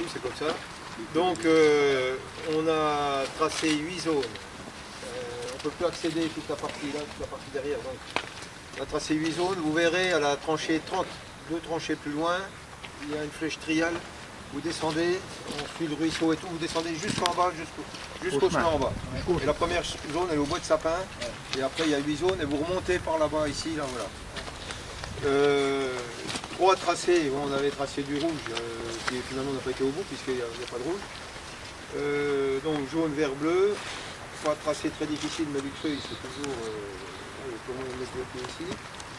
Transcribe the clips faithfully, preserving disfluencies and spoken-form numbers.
c'est comme ça. Donc euh, on a tracé huit zones. Euh, on ne peut plus accéder toute la partie là, toute la partie derrière. Donc on a tracé huit zones. Vous verrez à la tranchée trente, deux tranchées plus loin, il y a une flèche triale. Vous descendez, on suit le ruisseau et tout, vous descendez jusqu'en bas, jusqu'au jusqu'au chemin en bas. Et la première zone elle est au bois de sapin, et après il y a huit zones, et vous remontez par là-bas, ici, là, voilà. Euh, trois tracés, bon, on avait tracé du rouge, euh, qui finalement n'a pas été au bout, puisqu'il n'y a, a pas de rouge. Euh, donc jaune, vert, bleu, trois tracés très difficiles, mais Luxeuil, c'est toujours... Euh, comment on met le pied ici.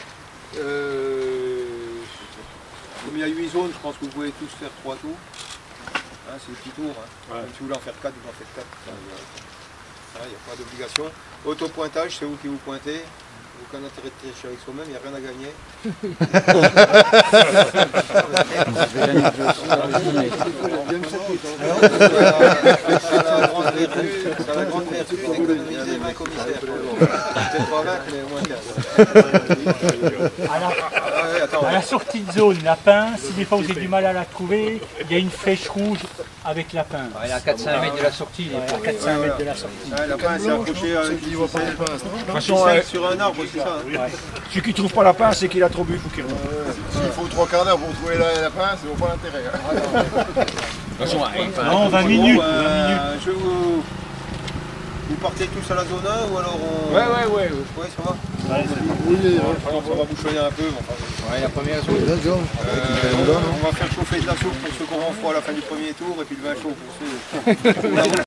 Euh, Comme il y a huit zones, je pense que vous pouvez tous faire trois tours. Hein, c'est le petit tour. Hein. Ouais. Même si vous voulez en faire quatre, vous en faites quatre. Il n'y a pas d'obligation. Autopointage, c'est vous qui vous pointez. Aucun intérêt de tricher avec soi-même, il n'y a rien à gagner. C'est la grande vertu d'économiser vingt commissaires. Peut-être pas vingt, mais au moins quinze. À la, à la sortie de zone, lapin, si des fois vous avez du mal à la trouver, il y a une flèche rouge avec lapin. Il est à quatre à cinq mètres de la sortie. Il est à quatre à cinq mètres de la sortie. Ouais, lapin, c'est accroché à une ficelle sur un arbre, c'est ça. Ouais. Celui qui ne trouve pas la pince, c'est qu'il a trop bu, il faut qu'il remonte. S'il faut trois quarts d'heure pour trouver la, la pince, c'est pas l'intérêt. Hein. Non, vingt minutes. Bon, euh, vingt minutes. Je vous... vous partez tous à la zone un ou alors on... Ouais, ouais, ouais. Ouais, ça va. Ouais, Oui, oui, Enfin, ça va bouchonner un peu. Enfin, ouais, la première zone. euh, on va faire chauffer de la soupe pour ceux qui auront froid à la fin du premier tour et puis le vin chaud pour ceux...